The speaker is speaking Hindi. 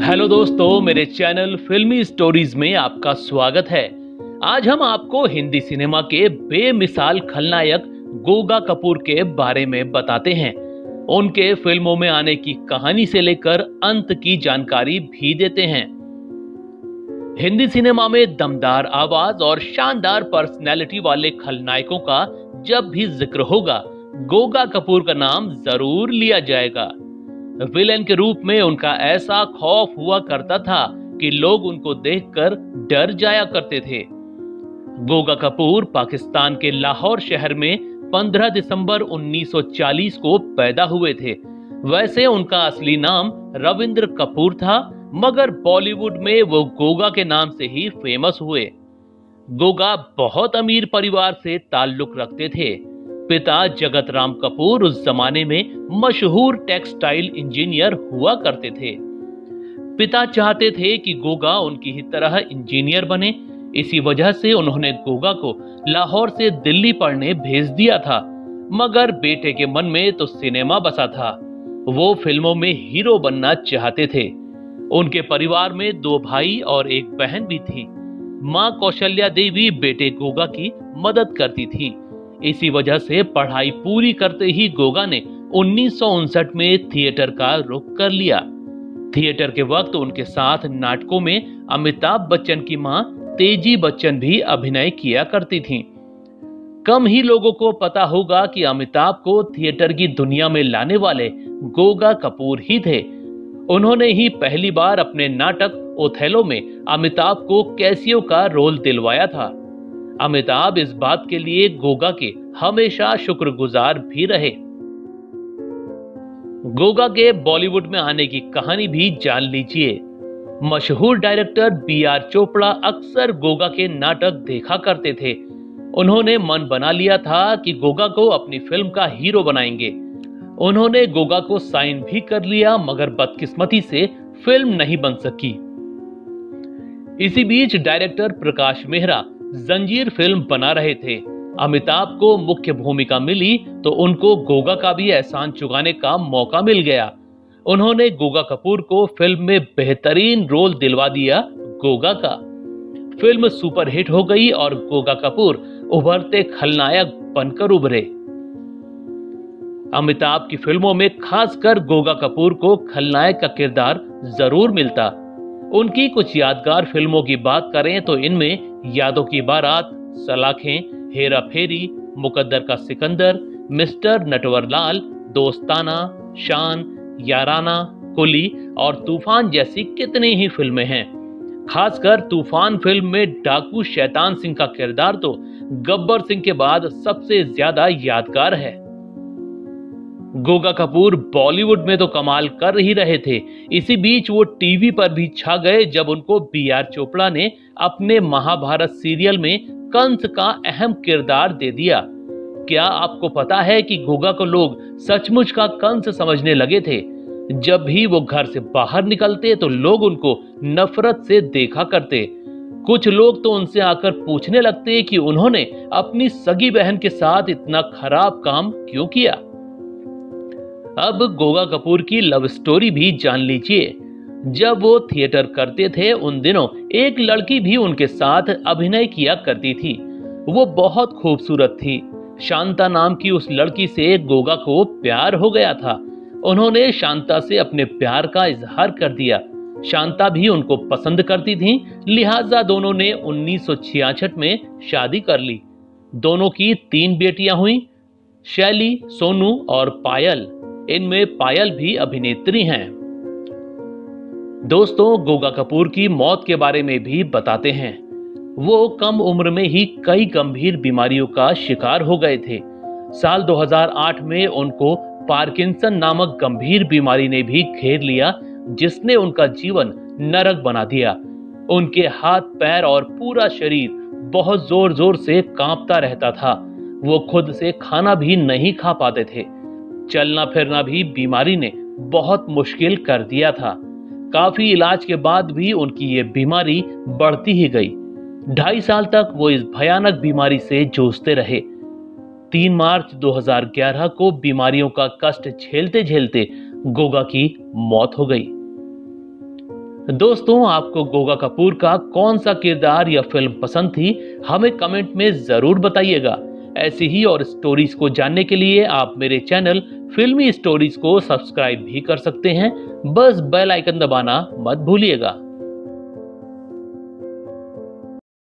हेलो दोस्तों, मेरे चैनल फिल्मी स्टोरीज में आपका स्वागत है। आज हम आपको हिंदी सिनेमा के बेमिसाल खलनायक गोगा कपूर के बारे में बताते हैं। उनके फिल्मों में आने की कहानी से लेकर अंत की जानकारी भी देते हैं। हिंदी सिनेमा में दमदार आवाज और शानदार पर्सनैलिटी वाले खलनायकों का जब भी जिक्र होगा, गोगा कपूर का नाम जरूर लिया जाएगा। विलेन के रूप में उनका ऐसा खौफ हुआ करता था कि लोग उनको देखकर डर जाया करते थे। गोगा कपूर पाकिस्तान के लाहौर शहर में 15 दिसंबर 1940 को पैदा हुए थे। वैसे उनका असली नाम रविंद्र कपूर था, मगर बॉलीवुड में वो गोगा के नाम से ही फेमस हुए। गोगा बहुत अमीर परिवार से ताल्लुक रखते थे। पिता जगत राम कपूर उस जमाने में मशहूर टेक्सटाइल इंजीनियर हुआ करते थे। पिता चाहते थे कि गोगा उनकी ही तरह इंजीनियर बने। इसी वजह से उन्होंने गोगा को लाहौर से दिल्ली पढ़ने भेज दिया था। मगर बेटे के मन में तो सिनेमा बसा था। वो फिल्मों में हीरो बनना चाहते थे। उनके परिवार में 2 भाई और 1 बहन भी थी। माँ कौशल्या देवी बेटे गोगा की मदद करती थी। इसी वजह से पढ़ाई पूरी करते ही गोगा ने 1959 में थिएटर का रुख कर लिया। थिएटर के वक्त उनके साथ नाटकों में अमिताभ बच्चन की मां तेजी बच्चन भी अभिनय किया करती थीं। कम ही लोगों को पता होगा कि अमिताभ को थिएटर की दुनिया में लाने वाले गोगा कपूर ही थे। उन्होंने ही पहली बार अपने नाटक ओथेलो में अमिताभ को कैसियो का रोल दिलवाया था। अमिताभ इस बात के लिए गोगा के हमेशा शुक्रगुजार भी रहे। गोगा के बॉलीवुड में आने की कहानी भी जान लीजिए। मशहूर डायरेक्टर B.R. चोपड़ा अक्सर गोगा के नाटक देखा करते थे। उन्होंने मन बना लिया था कि गोगा को अपनी फिल्म का हीरो बनाएंगे। उन्होंने गोगा को साइन भी कर लिया, मगर बदकिस्मती से फिल्म नहीं बन सकी। इसी बीच डायरेक्टर प्रकाश मेहरा जंजीर फिल्म बना रहे थे। अमिताभ को मुख्य भूमिका मिली तो उनको गोगा का भी एहसान चुकाने का मौका मिल गया। उन्होंने गोगा कपूर को फिल्म में बेहतरीन रोल दिलवा दिया। गोगा का फिल्म सुपरहिट हो गई और गोगा कपूर उभरते खलनायक बनकर उभरे। अमिताभ की फिल्मों में खासकर गोगा कपूर को खलनायक का किरदार जरूर मिलता। उनकी कुछ यादगार फिल्मों की बात करें तो इनमें यादों की बारात, सलाखें, हेरा फेरी, मुकद्दर का सिकंदर, मिस्टर नटवरलाल, दोस्ताना, शान, याराना, कुली और तूफान जैसी कितनी ही फिल्में हैं। खासकर तूफान फिल्म में डाकू शैतान सिंह का किरदार तो गब्बर सिंह के बाद सबसे ज्यादा यादगार है। गोगा कपूर बॉलीवुड में तो कमाल कर ही रहे थे। इसी बीच वो टीवी पर भी छा गए जब उनको B.R. चोपड़ा ने अपने महाभारत सीरियल में कंस का अहम किरदार दे दिया। क्या आपको पता है कि गोगा को लोग सचमुच का कंस समझने लगे थे? जब भी वो घर से बाहर निकलते तो लोग उनको नफरत से देखा करते। कुछ लोग तो उनसे आकर पूछने लगते कि उन्होंने अपनी सगी बहन के साथ इतना खराब काम क्यों किया। अब गोगा कपूर की लव स्टोरी भी जान लीजिए। जब वो थिएटर करते थे उन दिनों एक लड़की भी उनके साथ अभिनय किया करती थी। वो बहुत खूबसूरत थी। शांता नाम की उस लड़की से गोगा को प्यार हो गया था। उन्होंने शांता से अपने प्यार का इजहार कर दिया। शांता भी उनको पसंद करती थी, लिहाजा दोनों ने 1966 में शादी कर ली। दोनों की 3 बेटियां हुई, शैली, सोनू और पायल। इनमें पायल भी अभिनेत्री हैं। दोस्तों, गोगा कपूर की मौत के बारे में भी बताते हैं। वो कम उम्र में ही कई गंभीर बीमारियों का शिकार हो गए थे। साल 2008 में उनको पार्किंसन नामक गंभीर बीमारी ने भी घेर लिया, जिसने उनका जीवन नरक बना दिया। उनके हाथ, पैर और पूरा शरीर बहुत जोर जोर से कांपता रहता था। वो खुद से खाना भी नहीं खा पाते थे। चलना फिरना भी बीमारी ने बहुत मुश्किल कर दिया था। काफी इलाज के बाद भी उनकी ये बीमारी बढ़ती ही गई। 2.5 साल तक वो इस भयानक बीमारी से जूझते रहे। 3 मार्च 2011 को बीमारियों का कष्ट झेलते झेलते गोगा की मौत हो गई। दोस्तों, आपको गोगा कपूर का कौन सा किरदार या फिल्म पसंद थी, हमें कमेंट में जरूर बताइएगा। ऐसी ही और स्टोरीज को जानने के लिए आप मेरे चैनल फिल्मी स्टोरीज को सब्सक्राइब भी कर सकते हैं। बस बेल आइकन दबाना मत भूलिएगा।